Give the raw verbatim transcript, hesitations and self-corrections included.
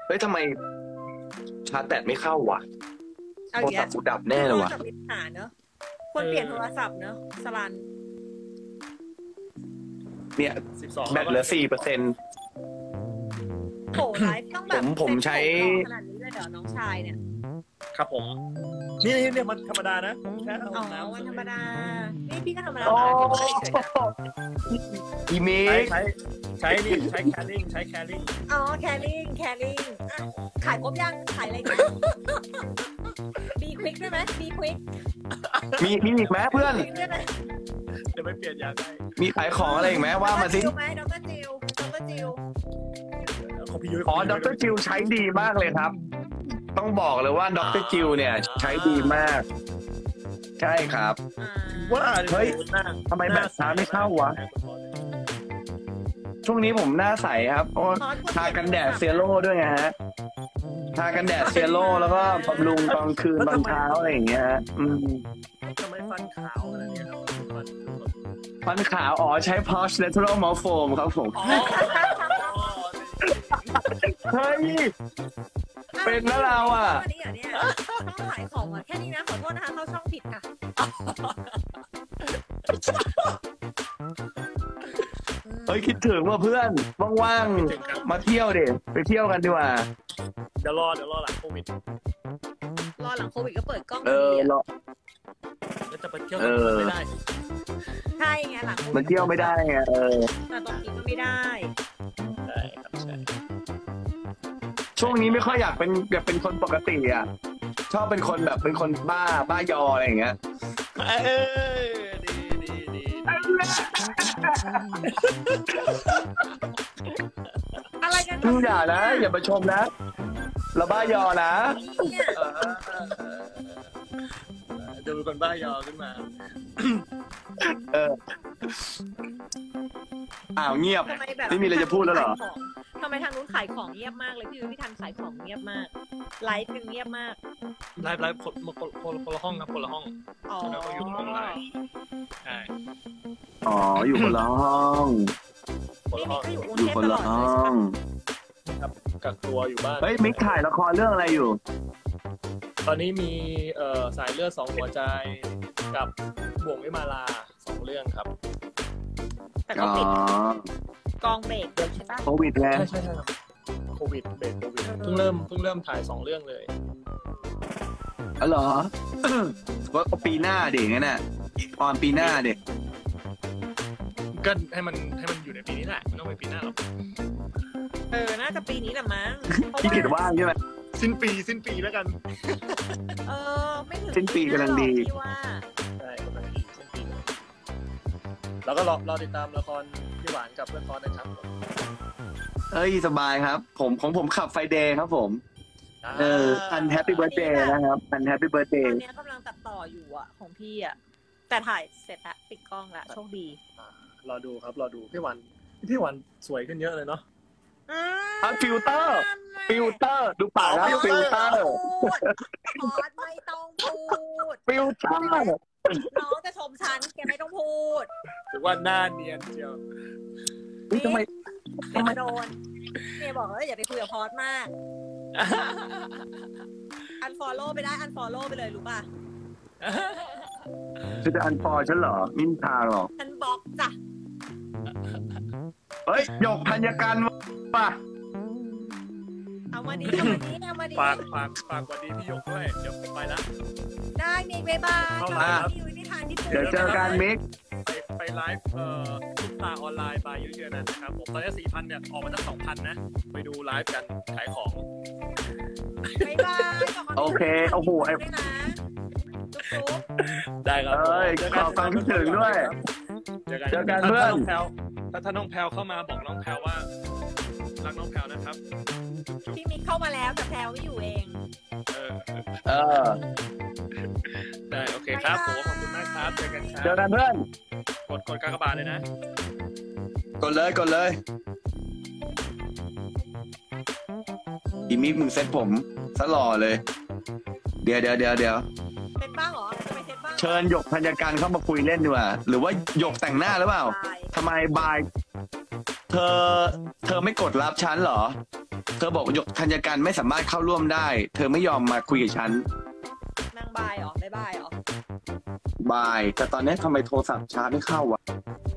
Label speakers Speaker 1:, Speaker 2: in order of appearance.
Speaker 1: เฮ้ยทำไมชาร์จแบตไม่เข้าวะ
Speaker 2: เอา
Speaker 1: โทร
Speaker 2: อย่าง
Speaker 1: ศั
Speaker 2: เงี้
Speaker 1: พ
Speaker 2: ย
Speaker 1: ท์กูดับแน่เลยวะ
Speaker 2: โทรศัพท์มีปัญหาเนอะควรเปลี่ยนโทรศัพท์เนอะสลัน
Speaker 1: เนี่ย
Speaker 3: สิบสอง
Speaker 1: แบตเหลือสี่เปอร์เซ็นต์
Speaker 2: โหไลฟ์ต้องแบบ
Speaker 1: ผมผมใช้
Speaker 2: ขนาดนี้เลยเดี๋ยวน้องชายเนี่ย
Speaker 3: ครับผมนี่เนี่ยมันธรรมดานะแค่เอา
Speaker 2: อ๋อ
Speaker 3: น้ำ
Speaker 2: วันธรรมดานี่พี่ก็ธรรมดา
Speaker 1: โอ้
Speaker 2: เหมือนกันเฉยๆนะ
Speaker 1: อีเม
Speaker 3: ใช้
Speaker 1: ก
Speaker 3: ใช้ใช้นี่ใช้แคริ่งใช้แคริ่ง
Speaker 2: อ๋อแคริ่งแคริ่งอ่ะขายครบยังขายอะไรกันบีควิกได้ไหมบีควิก
Speaker 1: มีมีอีกไหมเพื่อน
Speaker 2: ได้ไหม
Speaker 3: เดี๋ยวไปเปลี่ยนยางได้
Speaker 1: มีขายของอะไรอีกไหมว่ามาสิ
Speaker 2: ดรจิวไหมดรจิวดรจิว
Speaker 3: ของพี่ยุ้ย
Speaker 1: อ๋อดรจิวใช้ดีมากเลยครับ ต้องบอกเลยว่าดรจิวเนี่ยใช้ดีมาก ใช่ครับ
Speaker 2: อ่า
Speaker 3: ว่า
Speaker 1: เฮ้ยทำไมแบตช้าไม่เข้าวะ ช่วงนี้ผมหน้าใสครับเพราะว่าทากันแดดเซโร่ด้วยไงฮะทากันแดดเซโร่แล้วก็บำรุงตอนคืนตอนเช้าอะไรอย่างเงี้ยฮะอืม
Speaker 3: ทำไมฟันขาวอะไรเนี่ยครับฟัน
Speaker 1: ฟันขาวอ๋อใช้ Posh Natural Mouth Foam ครับผม
Speaker 3: อ๋อ
Speaker 1: เฮ้ย เป็นนะเราอ่ะ
Speaker 2: วันนี้เหรอเนี่ยต้องขายของอ่ะแค่นี้นะขอโทษนะคะเข้าช่องผิดค่ะ
Speaker 1: เฮ้ยคิดถึงว่าเพื่อนว่างๆมาเที่ยวเด็ไปเที่ยวกันดีกว่า
Speaker 3: เดี๋ยวรอเดี๋ยวรอหลังโควิด
Speaker 2: รอหลังโควิดก็เปิดกล้อง
Speaker 1: เออ
Speaker 2: ดี
Speaker 1: รอ
Speaker 3: แล้วจะไปเที่ยว
Speaker 1: เออ
Speaker 3: ไม่ได้
Speaker 2: ใช่ไงหลังโควิด
Speaker 1: มาเที่ยวไม่ได้ไงเออ
Speaker 2: แต่ตอนนี้ก็ไม่ได้
Speaker 3: ใช่ครับใช่
Speaker 1: ช่วงนี้ไม่ค่อยอยากเป็นอยากเป็นคนปกติอ่ะชอบเป็นคนแบบเป็นคนบ้าบ้ายออะไรอย่างเงี้ย
Speaker 3: เออดีดีดี
Speaker 2: อะไรกัน
Speaker 1: อืมอย่านะอย่ามาชมนะเราบ้ายอนะ
Speaker 2: เนี่ย
Speaker 3: เออดูคนบ้ายอขึ้นมา
Speaker 1: เอออ้าวเงียบ
Speaker 2: ทำไมแบบ
Speaker 1: ไม่มีอะไรจะพูดแล้วเหรอ
Speaker 2: ทำไมทางนู้นขายของเงียบมากเลยพี่พี่ทันขายของเงียบมากไลฟ์กันเงียบมาก
Speaker 3: ไลฟ์ไลฟ์คนคนคนคนละห้องครับคนละห้อง
Speaker 2: อ๋อ
Speaker 3: แล้วก็อยู่ห้องไลฟ์ใช่
Speaker 1: อ๋ออยู่คนละห้อง
Speaker 3: คน
Speaker 2: นี่
Speaker 3: ละห้
Speaker 2: มิ
Speaker 3: อก ง
Speaker 2: ก็อยู่กรุง
Speaker 1: อยู่
Speaker 2: เทพ
Speaker 1: คน
Speaker 2: ตล
Speaker 1: ละ
Speaker 2: อดเล
Speaker 1: ห้
Speaker 2: ย
Speaker 1: อ
Speaker 2: ใช่ปะ
Speaker 1: ง
Speaker 3: ครับกักตัวอยู่บ้าน
Speaker 1: เฮ้ยมิกถ่ายละครเรื่องอะไรอยู่
Speaker 3: ตอนนี้มีเอ่อสายเลือดสองหัวใจกับบ่วงวิมาลาสองเรื่องครับ
Speaker 2: แต่ก็
Speaker 1: อ๋อ
Speaker 2: ปิดกองเบรกใช่ปะ
Speaker 1: โควิดไง
Speaker 3: ใช่ใช่ใช่ครับโควิดเบรกโควิดเพิ่งเริ่มเพิ่งเริ่มถ่ายสองเรื่องเลย
Speaker 1: อ๋อเหรอ ว่าปีหน้าเด็กงั้นน่ะออนปีหน้าเด็ก
Speaker 3: ก็ให้มันให้มันอยู่ในปีนี้แหละไม่ต้องไปปีหน้าหรอก
Speaker 2: เออน่าจะปีนี้แหละมั้งเพราะ
Speaker 1: พี่กิด
Speaker 2: ว่า
Speaker 1: ว่างใช่ไหม
Speaker 3: สิ้นปีสิ้นปีแล้วกัน
Speaker 2: เออไม่ถึง
Speaker 1: สิ้นปีกำลังดี
Speaker 2: พี่ว่า
Speaker 3: ใช่กำลังดีสิ้นปีแล้วก็รอรอติดตามละครพี่หวานกับเพื่อนฟอนนะครับ
Speaker 1: เอ้ยสบายครับ ผมของผมขับไฟเดย์ครับผม เอออันแฮปปี้เบิร์ดเดย์นะครับอันแฮปปี้เบิร์ดเด
Speaker 2: ตอ
Speaker 1: ย์
Speaker 2: นเนี้ยกำลังตัดต่ออยู่อ่ะของพี่อ่ะแต่ถ่ายเสร็จละปิดกล้องละโชคดี
Speaker 3: รอดูครับรอดูพี่หวานพี่หวานสวยขึ้นเยอะเลยเนาะ
Speaker 2: อ่า
Speaker 1: อ่ะฟิลเตอร์ ฟิลเตอร์ ดูปากนะฟิลเตอร์
Speaker 2: พอดไม่ต้องพูด
Speaker 1: ฟิลเตอร์
Speaker 2: น้องจะชมฉันแกไม่ต้องพูด
Speaker 3: ถือว่าหน้าเนียนเชียว
Speaker 1: นี่ทำไม
Speaker 2: เดี๋ยวมาโดนเมย์บอกว่าอย่าไปคุยกับพอดมาก อันฟอลโล่ไปได้อันฟอลโล่ไปเลยรู้ป่ะ
Speaker 1: จะจะอันฟอร์ฉันเหรอมินทางหรอ
Speaker 2: อันบล็อกจ้ะ
Speaker 1: เฮ้ยหยกธัญกันป่ะ
Speaker 2: เอามาดีเอามาดีเอามาดี
Speaker 3: ฝากฝากฝากสวัสดีพี่หยกด้วยเดี๋ยวผมไปละ
Speaker 2: ได้เมย์บ๊ายบาย
Speaker 3: เข้า
Speaker 2: ข
Speaker 3: มา
Speaker 2: อบคุณที่อยู่ในทางที่ถูก
Speaker 1: เดี๋ยวเจอกันมิก
Speaker 3: ไปไปไลฟ์เอ่อซุปตาออนไลน์บายยูเชียนั้นนะครับผมตอนนี้สี่พันเนี่ยออกมาตั้งสองพันนะไปดูไลฟ์กันขายของ
Speaker 2: บ๊ายบายขบณ
Speaker 1: โอเคโอ้โหไอ้
Speaker 2: ด้วยนะจุ๊บ
Speaker 3: ได้ครับ
Speaker 1: เอ้ยขอฟังคิดถึงด้วย
Speaker 3: เจอกัน
Speaker 1: เจอกัน
Speaker 3: ถ้า
Speaker 1: เพื่อน
Speaker 3: น้องแพลวถ้าถ้าน้องแพลวเข้ามาบอกน้องแพลวว่ารักน้องแพลวนะครับ
Speaker 2: ๆพี่มิกเข้ามาแล้วแต่แพลวไม่อยู่เอง
Speaker 3: เออ
Speaker 1: เออ
Speaker 3: ได้โอเคครับผมขอบคุณมากครับเจอกันครั
Speaker 1: เจอบ กันเพื่อน
Speaker 3: กดกดกากบาทเลยนะ
Speaker 1: กดเลยกดเลยอีมิกมึงเซ็ตผมซะหล่อเลย เดี๋ยวเดี๋ยวเดี๋ยวเดี๋ยว
Speaker 2: เซ็ตบ้างเหรอจะไปเซ็ตบ้าง
Speaker 1: เชิญหยกธัญกันเข้ามาคุยเล่นดีกว่าหรือว่าหยกแต่งหน้าหรือเปล่า
Speaker 2: บาย
Speaker 1: ทำไมบาย เธอ เธอไม่กดรับฉันเหรอเธอบอกหยกธัญการไม่สามารถเข้าร่วมได้ เธอไม่ยอมมาคุยกับฉัน
Speaker 2: นางบายเหรอบ๊ายบายเหรอ
Speaker 1: บาย แต่ตอนนี้ทำไมโทรศัพท์ชาร์จไม่เข้าวะ